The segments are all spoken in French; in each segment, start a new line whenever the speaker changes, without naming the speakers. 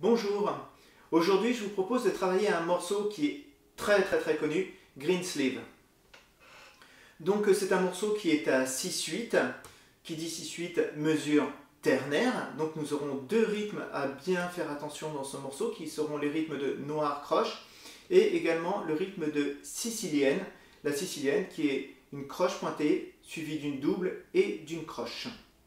Bonjour, aujourd'hui je vous propose de travailler un morceau qui est très connu, Greensleeve. Donc c'est un morceau qui est à 6/8, qui dit 6/8 mesure ternaire. Donc nous aurons deux rythmes à bien faire attention dans ce morceau qui seront les rythmes de noir croche et également le rythme de sicilienne, la sicilienne qui est une croche pointée suivie d'une double et d'une croche.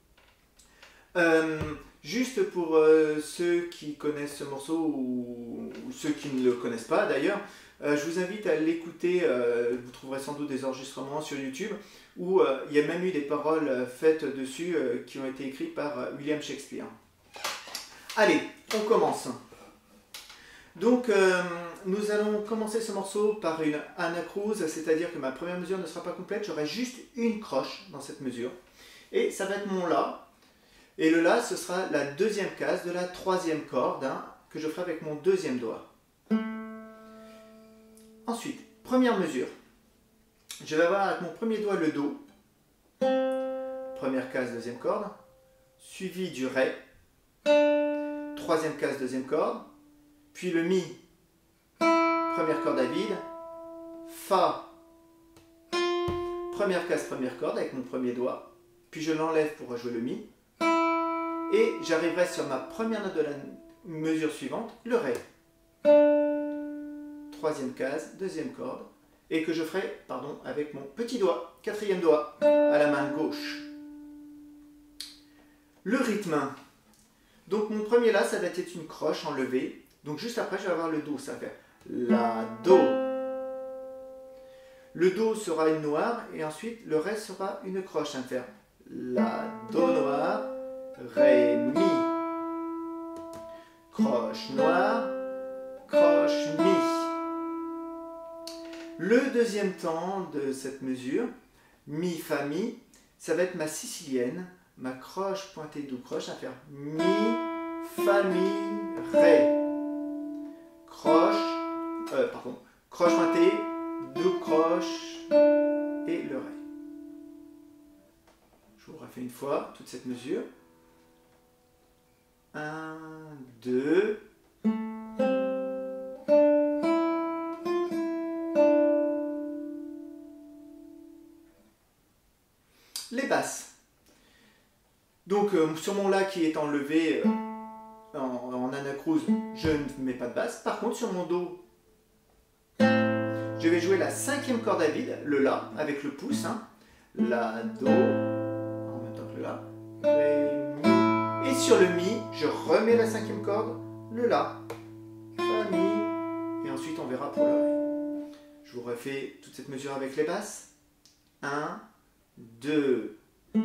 Juste pour ceux qui connaissent ce morceau ou ceux qui ne le connaissent pas d'ailleurs, je vous invite à l'écouter, vous trouverez sans doute des enregistrements sur YouTube où il y a même eu des paroles faites dessus qui ont été écrites par William Shakespeare. Allez, on commence. Donc nous allons commencer ce morceau par une anacrouse, c'est-à-dire que ma première mesure ne sera pas complète, j'aurai juste une croche dans cette mesure. Et ça va être mon La. Et le La, ce sera la deuxième case de la troisième corde que je ferai avec mon deuxième doigt. Ensuite, première mesure. Je vais avoir avec mon premier doigt le Do. Première case, deuxième corde. Suivi du Ré. Troisième case, deuxième corde. Puis le Mi. Première corde à vide. Fa. Première case, première corde avec mon premier doigt. Puis je l'enlève pour rejouer le Mi. Et j'arriverai sur ma première note de la mesure suivante, le Ré. Troisième case, deuxième corde, et que je ferai avec mon petit doigt, quatrième doigt, à la main gauche. Le rythme. Donc mon premier La, ça va être une croche enlevée. Donc juste après, je vais avoir le Do, ça va faire La, Do. Le Do sera une noire, et ensuite le Ré sera une croche, ça va faire La, Do noir, Ré, Mi. Croche noire, croche, Mi. Le deuxième temps de cette mesure, Mi, Fa, Mi, ça va être ma sicilienne, ma croche pointée double croche, ça va faire Mi, Fa, Mi, Ré. Croche pointée, double croche et le Ré. Je vous refais une fois toute cette mesure. 1, 2. Les basses. Donc sur mon La qui est enlevé en anacrouse, je ne mets pas de basse. Par contre sur mon Do, je vais jouer la cinquième corde à vide, le La, avec le pouce. La, Do, en même temps que le La. Ré, Mi. Et sur le Mi, je remets la cinquième corde, le La, Fa, Mi, et ensuite on verra pour le Ré. Je vous refais toute cette mesure avec les basses. 1, 2.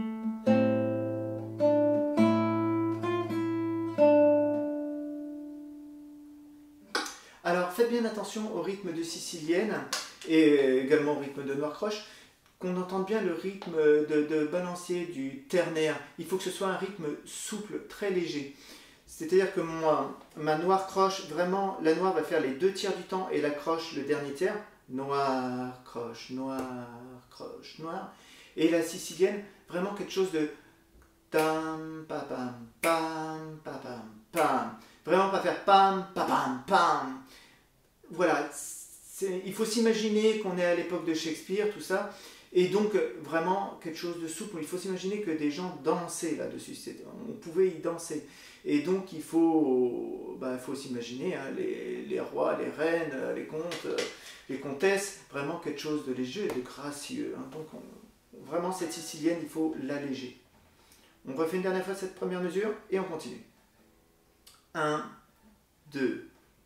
Alors faites bien attention au rythme de sicilienne et également au rythme de noir croche, qu'on entende bien le rythme de balancier du ternaire. Il faut que ce soit un rythme souple, très léger. C'est-à-dire que ma noire croche, vraiment, la noire va faire les 2 tiers du temps et la croche le dernier tiers. Noir, croche, noir, croche, noir. Et la sicilienne, vraiment quelque chose de tam, pa, pam, pam, pa, pam, pam. Vraiment pas faire pam, pa, pam, pam. Voilà, il faut s'imaginer qu'on est à l'époque de Shakespeare, tout ça. Et donc, vraiment, quelque chose de souple. Il faut s'imaginer que des gens dansaient là-dessus. On pouvait y danser. Et donc, il faut s'imaginer les rois, les reines, les comtes, les comtesses, vraiment quelque chose de léger et de gracieux. Donc, vraiment, cette sicilienne, il faut l'alléger. On refait une dernière fois cette première mesure et on continue. 1, 2.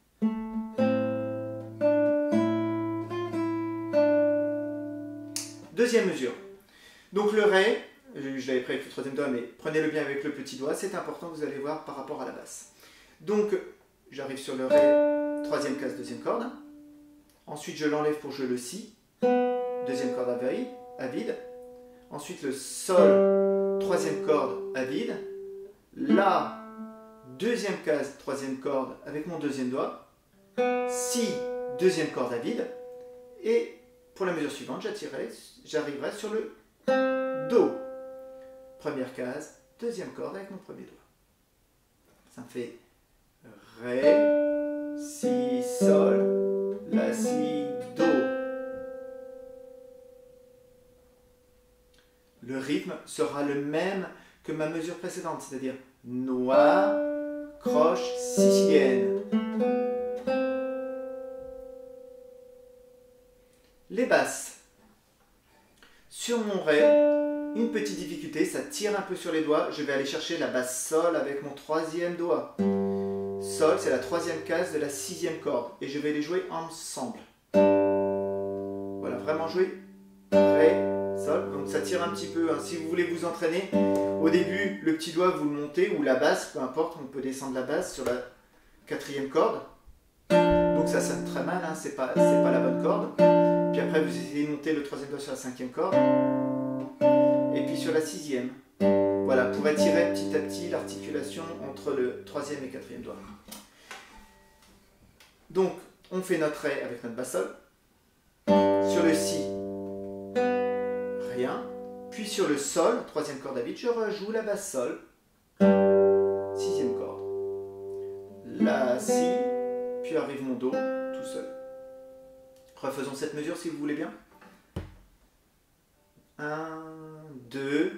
Deuxième mesure. Donc le Ré, je l'avais pris avec le troisième doigt, mais prenez-le bien avec le petit doigt, c'est important, vous allez voir par rapport à la basse. Donc j'arrive sur le Ré, troisième case, deuxième corde. Ensuite je l'enlève pour jouer le Si, deuxième corde à vide. Ensuite le Sol, troisième corde à vide. La, deuxième case, troisième corde avec mon deuxième doigt. Si, deuxième corde à vide. Et pour la mesure suivante, j'arriverai sur le Do. Première case, deuxième corde avec mon premier doigt. Ça me fait Ré, Si, Sol, La, Si, Do. Le rythme sera le même que ma mesure précédente, c'est-à-dire noir, croche, sicilienne. Les basses. Sur mon Ré, une petite difficulté, ça tire un peu sur les doigts. Je vais aller chercher la basse Sol avec mon troisième doigt. Sol, c'est la troisième case de la sixième corde. Et je vais les jouer ensemble. Voilà, vraiment jouer Ré, Sol. Donc ça tire un petit peu. Hein. Si vous voulez vous entraîner, au début, le petit doigt, vous le montez, ou la basse, peu importe, on peut descendre la basse sur la quatrième corde. Donc ça sonne très mal, hein, c'est pas la bonne corde. Puis après, vous essayez de monter le troisième doigt sur la cinquième corde. Et puis sur la sixième. Voilà, pour étirer petit à petit l'articulation entre le troisième et quatrième doigt. Donc, on fait notre Ré avec notre basse Sol. Sur le Si, rien. Puis sur le Sol, troisième corde à vide, je rejoue la basse Sol. Sixième corde. La, Si, puis arrive mon Do tout seul. Refaisons cette mesure si vous voulez bien. 1, 2.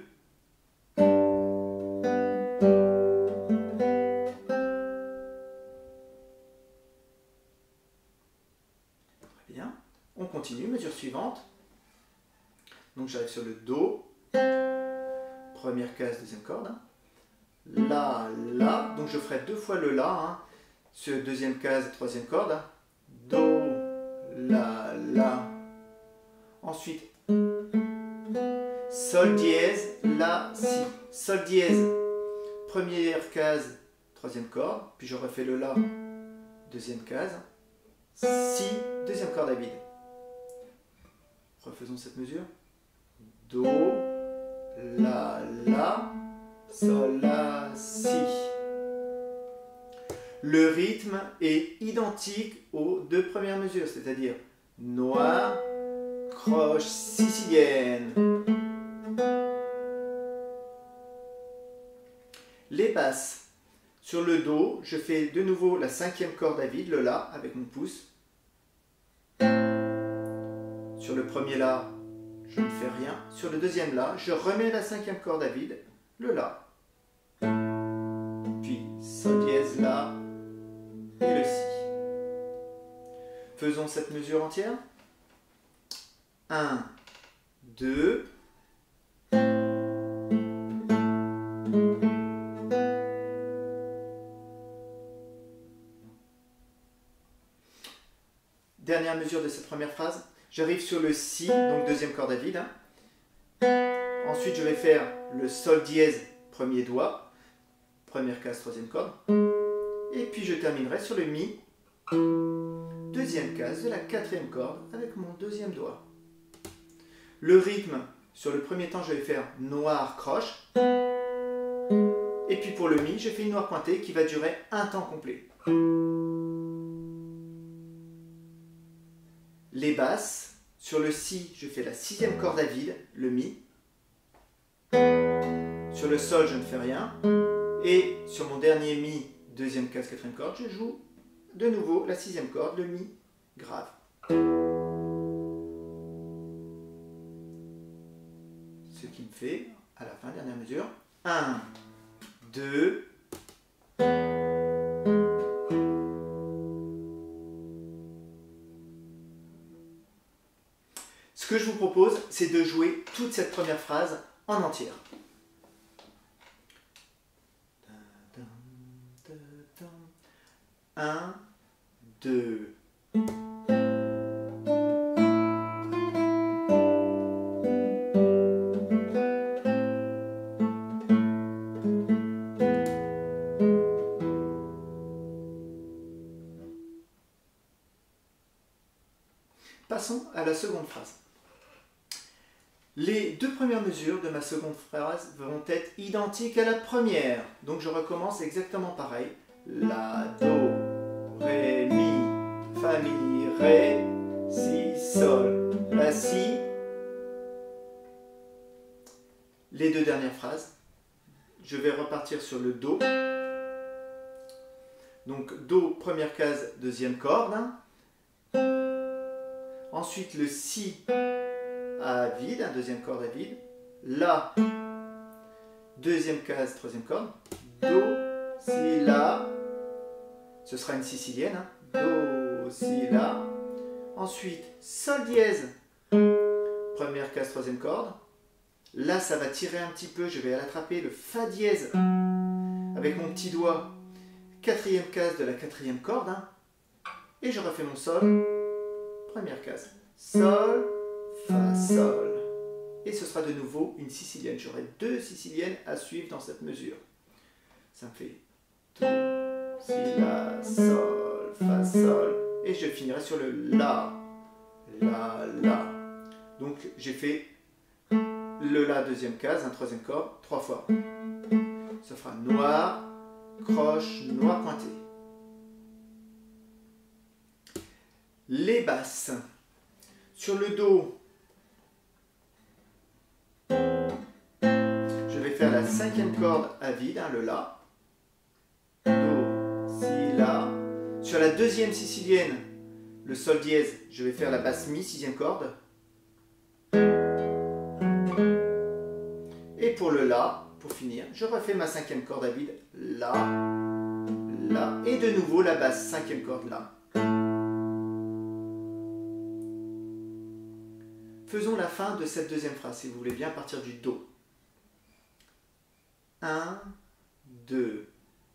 Très bien. On continue, mesure suivante. Donc j'arrive sur le Do. Première case, deuxième corde. La, La. Donc je ferai deux fois le La. Hein, sur deuxième case, troisième corde. Do, La, La. Ensuite, Sol dièse, La, Si. Sol dièse, première case, troisième corde. Puis je refais le La, deuxième case. Si, deuxième corde à vide. Refaisons cette mesure. Do, La, La, Sol, La, Si. Le rythme est identique aux deux premières mesures, c'est-à-dire noir, croche, sicilienne. Les basses. Sur le Do, je fais de nouveau la cinquième corde à vide, le La, avec mon pouce. Sur le premier La, je ne fais rien. Sur le deuxième La, je remets la cinquième corde à vide, le La. Puis Sol dièse, La et le Si. Faisons cette mesure entière. 1, 2. Dernière mesure de cette première phrase. J'arrive sur le Si, donc deuxième corde à vide. Ensuite, je vais faire le Sol dièse, premier doigt. Première case, troisième corde. Et puis je terminerai sur le Mi, deuxième case de la quatrième corde avec mon deuxième doigt. Le rythme, sur le premier temps, je vais faire noir, croche. Et puis pour le Mi, je fais une noire pointée qui va durer un temps complet. Les basses, sur le Si, je fais la sixième corde à vide, le Mi. Sur le Sol, je ne fais rien. Et sur mon dernier Mi, deuxième case, quatrième corde, je joue de nouveau la sixième corde, le Mi grave. Ce qui me fait, à la fin, dernière mesure, 1, 2, ce que je vous propose, c'est de jouer toute cette première phrase en entière. 1, 2. Passons à la seconde phrase. Les deux premières mesures de ma seconde phrase vont être identiques à la première. Donc je recommence exactement pareil. La, Do, Ré, Mi, Fa, Mi, Ré, Si, Sol, La, Si. Les deux dernières phrases. Je vais repartir sur le Do. Donc Do, première case, deuxième corde. Ensuite le Si à vide, deuxième corde à vide. La, deuxième case, troisième corde. Do, Si, La. Ce sera une sicilienne. Do, Si, La. Ensuite, Sol dièse, première case, troisième corde. Là, ça va tirer un petit peu, je vais l'attraper, le Fa dièse, avec mon petit doigt, quatrième case de la quatrième corde. Et je refais mon Sol, première case. Sol, Fa, Sol. Et ce sera de nouveau une sicilienne. J'aurai deux siciliennes à suivre dans cette mesure. Ça me fait Do, Si, La, Sol, Fa, Sol. Et je finirai sur le La, La, La. Donc j'ai fait le La, deuxième case, un troisième corde, 3 fois. Ça fera noir, croche, noir pointé. Les basses. Sur le Do, je vais faire la cinquième corde à vide, le La. Do, Si, La. Sur la deuxième sicilienne, le Sol dièse, je vais faire la basse Mi, sixième corde. Et pour le La, pour finir, je refais ma cinquième corde à vide, La, La, et de nouveau la basse cinquième corde, La. Faisons la fin de cette deuxième phrase, si vous voulez bien, à partir du Do. 1, 2.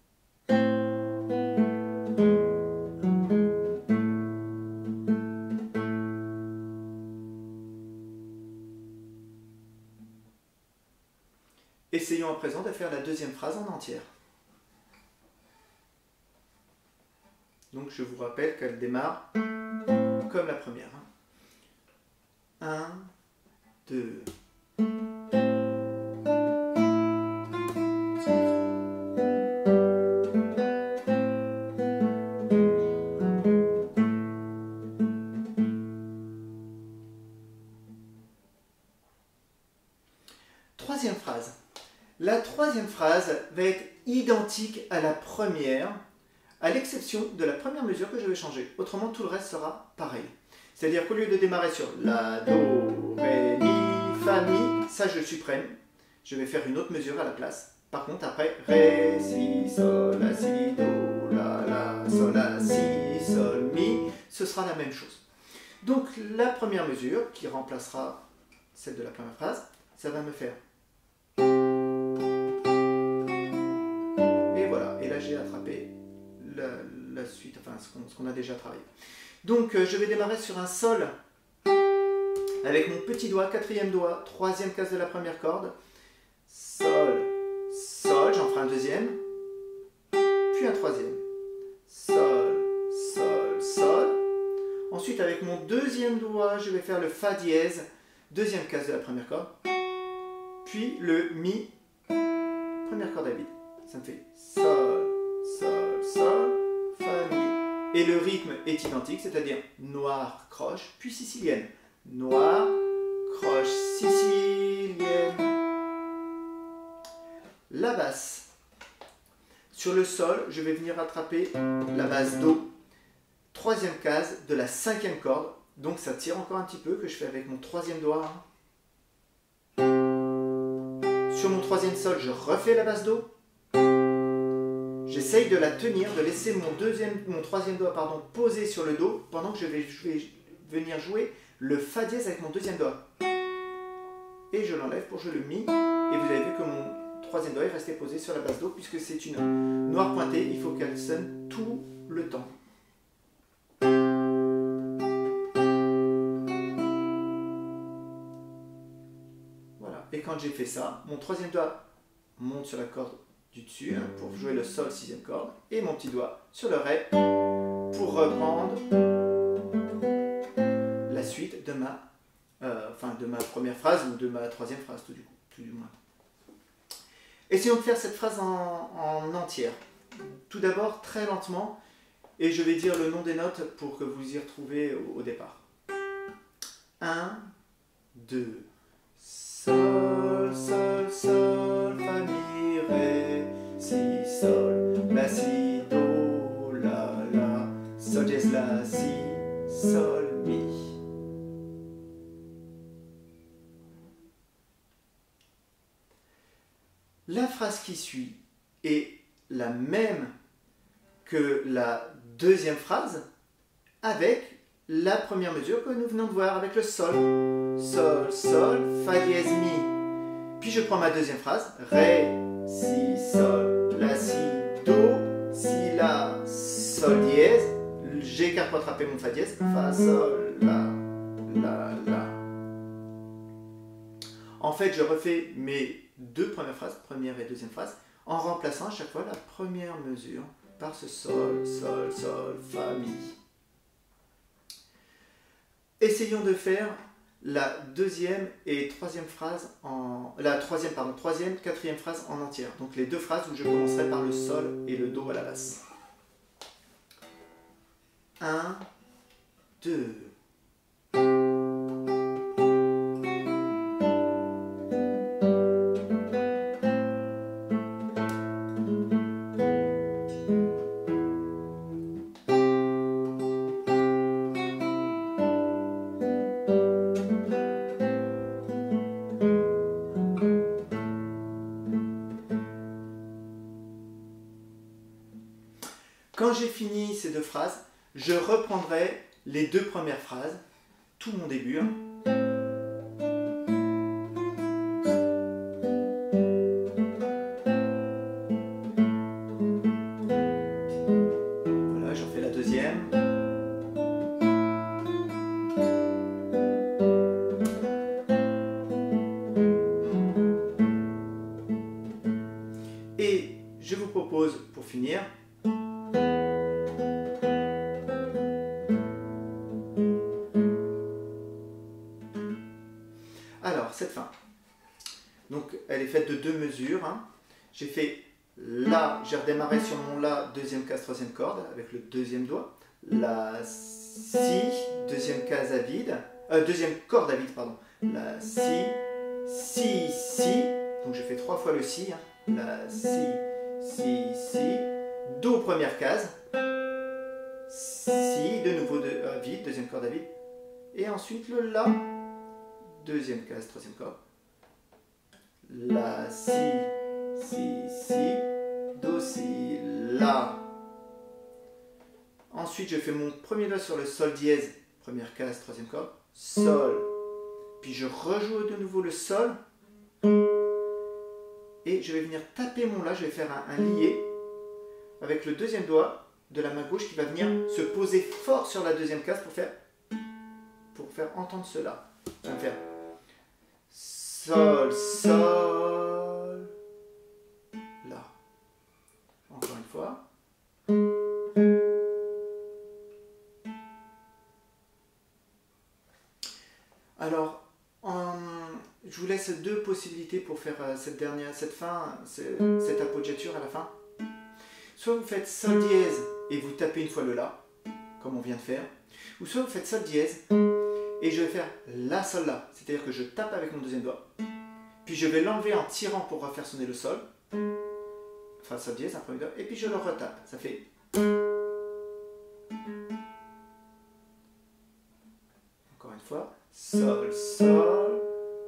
Essayons à présent de faire la deuxième phrase en entière. Donc je vous rappelle qu'elle démarre comme la première. 1, 2. Troisième phrase. La troisième phrase va être identique à la première, à l'exception de la première mesure que je vais changer. Autrement, tout le reste sera pareil. C'est-à-dire qu'au lieu de démarrer sur La, Do, Ré, Mi, Fa, Mi, ça je le supprime. Je vais faire une autre mesure à la place. Par contre, après, Ré, Si, Sol, La, Si, Do, La, Sol, La, Si, Sol, Mi, ce sera la même chose. Donc, la première mesure, qui remplacera celle de la première phrase, ça va me faire. Et voilà, et là j'ai attrapé la suite, enfin ce qu'on a déjà travaillé. Donc je vais démarrer sur un Sol avec mon petit doigt, quatrième doigt, troisième case de la première corde. Sol, Sol, j'en ferai un deuxième, puis un troisième. Sol, Sol, Sol. Ensuite avec mon deuxième doigt, je vais faire le Fa dièse, deuxième case de la première corde, puis le Mi, première corde à vide. Ça me fait Sol, Sol, Sol, Fa, Mi. Et le rythme est identique, c'est-à-dire noir, croche, puis sicilienne. Noir, croche, sicilienne. La basse. Sur le Sol, je vais venir attraper la basse Do. Troisième case de la cinquième corde. Donc ça tire encore un petit peu, que je fais avec mon troisième doigt. Sur mon troisième Sol, je refais la basse Do. J'essaye de la tenir, de laisser mon troisième doigt posé sur le Do pendant que je vais venir jouer le Fa dièse avec mon deuxième doigt. Et je l'enlève pour jouer le Mi. Et vous avez vu que mon troisième doigt est resté posé sur la basse Do puisque c'est une noire pointée. Il faut qu'elle sonne tout le temps. Voilà. Et quand j'ai fait ça, mon troisième doigt monte sur la corde du dessus pour jouer le Sol, sixième corde, et mon petit doigt sur le Ré pour reprendre la suite de ma première phrase ou de ma troisième phrase tout du moins. Essayons de faire cette phrase en entière. Tout d'abord très lentement, et je vais dire le nom des notes pour que vous y retrouvez au départ. 1, 2, Sol, Sol, Sol, Fa, Mi, Ré, Si, Sol, La, Si, Do, phrase qui suit est la même que la deuxième phrase avec la première mesure que nous venons de voir avec le sol. Sol, sol, fa dièse, mi. Puis je prends ma deuxième phrase. Ré, si, sol, la, si, do, si, la, sol dièse. J'écarte pour attraper mon fa dièse. Fa, sol, la, la. En fait, je refais mes deux premières phrases, première et deuxième phrase, en remplaçant à chaque fois la première mesure par ce sol, sol, sol, fa, mi. Essayons de faire la deuxième et troisième phrase en... troisième, quatrième phrase en entière. Donc les deux phrases où je commencerai par le sol et le do à la basse. 1, 2. Quand j'ai fini ces deux phrases, je reprendrai les deux premières phrases, tout mon début. Voilà, j'en fais la deuxième. Et je vous propose, pour finir, alors, cette fin, donc elle est faite de deux mesures. J'ai fait La, j'ai redémarré sur mon La, deuxième case, troisième corde, avec le deuxième doigt. La, Si, deuxième case à vide, deuxième corde à vide, pardon. La, Si, Si, Si, donc je fais trois fois le Si. La, Si, Si, Si, Do, première case. Si, de nouveau vide, deuxième corde à vide. Et ensuite le La. Deuxième case, troisième corde. La, si, si, do, si, la. Ensuite, je fais mon premier doigt sur le sol dièse, première case, troisième corde, sol. Puis je rejoue de nouveau le sol. Et je vais venir taper mon la, je vais faire un lié avec le deuxième doigt de la main gauche qui va venir se poser fort sur la deuxième case pour faire entendre cela. Je vais faire sol, sol, la. Encore une fois. Alors, je vous laisse deux possibilités pour faire cette appoggiature à la fin. Soit vous faites sol dièse et vous tapez une fois le la, comme on vient de faire, ou soit vous faites sol dièse et je vais faire la sol la, c'est-à-dire que je tape avec mon deuxième doigt, puis je vais l'enlever en tirant pour refaire sonner le sol, enfin sol dièse, un premier doigt, et puis je le retape, ça fait. Encore une fois, sol, sol,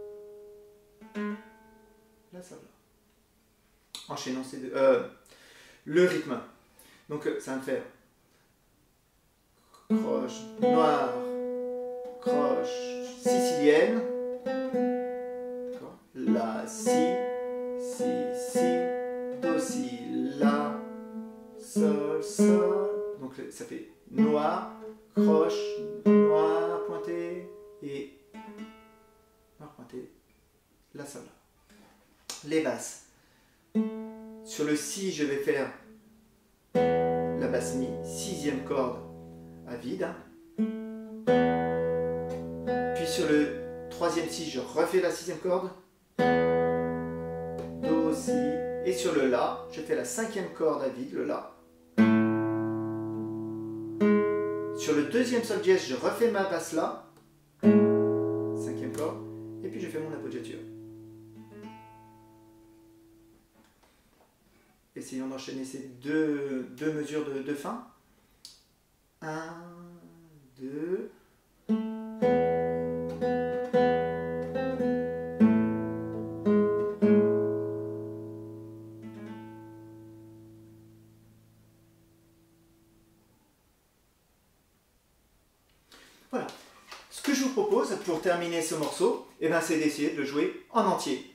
la sol la. Enchaînons ces deux. Le rythme. Donc ça va me faire croche noire, croche sicilienne, la, si, do, si, la, sol, sol. Donc ça fait noir, croche, noir, pointé et noir, pointé, la, sol, la. Les basses. Sur le si, je vais faire la basse mi, sixième corde à vide. Puis sur le troisième si, je refais la sixième corde. Do, si. Et sur le la, je fais la cinquième corde à vide, le la. Sur le deuxième sol dièse, je refais ma basse la. Cinquième corde. Et puis je fais mon appoggiature. Essayons d'enchaîner ces deux mesures de fin. 1, 2. vous propose, pour terminer ce morceau, eh ben, c'est d'essayer de le jouer en entier.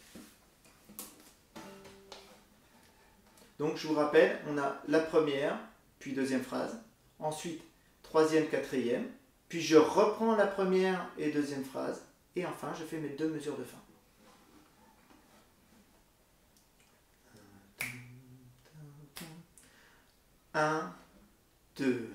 Donc je vous rappelle, on a la première, puis deuxième phrase, ensuite troisième, quatrième, puis je reprends la première et deuxième phrase, et enfin je fais mes 2 mesures de fin. 1, 2.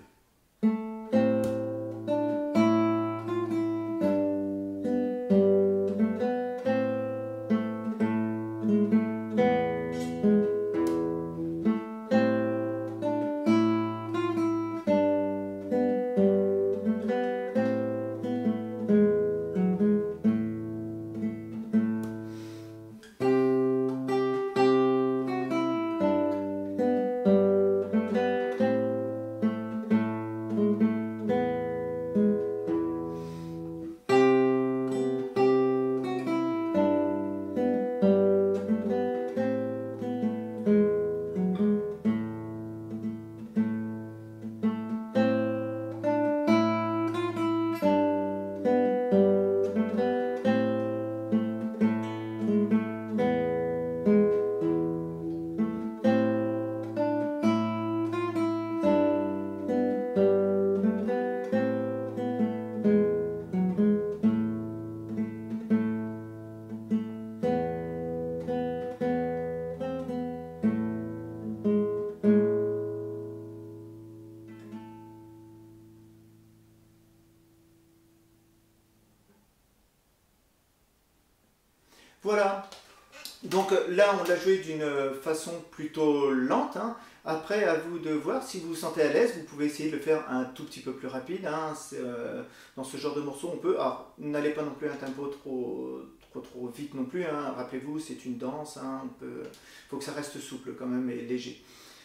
Voilà, donc là on l'a joué d'une façon plutôt lente, hein. Après à vous de voir, si vous vous sentez à l'aise, vous pouvez essayer de le faire un tout petit peu plus rapide, hein. Dans ce genre de morceau on peut, alors n'allez pas non plus à un tempo trop vite non plus, hein. Rappelez-vous c'est une danse, hein. Faut que ça reste souple quand même et léger.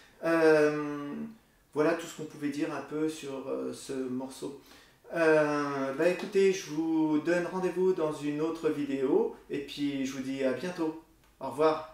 Voilà tout ce qu'on pouvait dire un peu sur ce morceau. Écoutez, je vous donne rendez-vous dans une autre vidéo et puis je vous dis à bientôt. Au revoir.